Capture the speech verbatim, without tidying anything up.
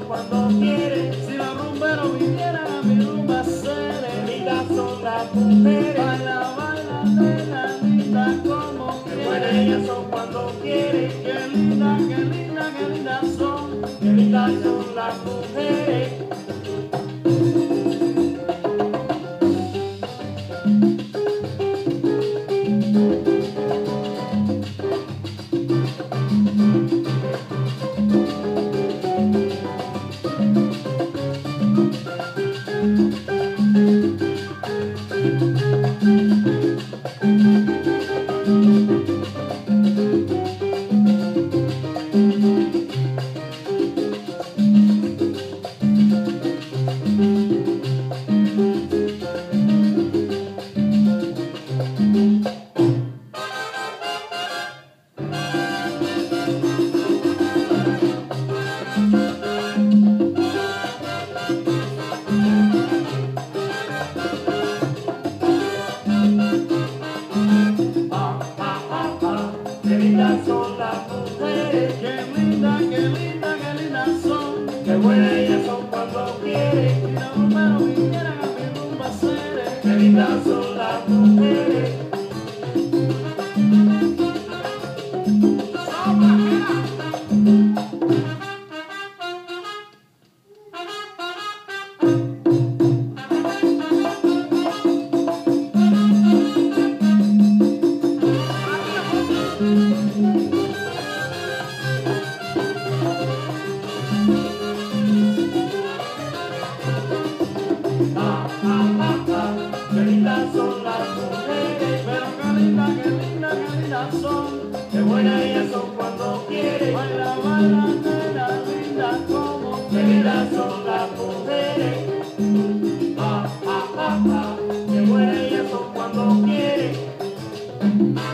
cuando quieren. Si los rumberos vinieran a mi rumba sere, Qué lindas son las mujeres. baila, baila, nena, linda como Qué buenas quieren. ellas son cuando quieren. Qué linda, qué linda, qué lindas son. Qué lindas son las mujeres. Qué lindas son las mujeres. Qué linda, qué linda, qué lindas son. Qué buenas ellas son cuando quieren. Si los rumberos vinieran a mi rumba sere, Qué lindas son las mujeres. Ah, ah, ah, ah. Qué lindas son las mujeres. pero qué linda, qué linda, qué lindas son. Qué buenas ellas son cuando quieren. Baila, baila, nena, linda como Qué lindas son las mujeres. Ah, ah, ah, ah. Qué buenas ellas son cuando quieren.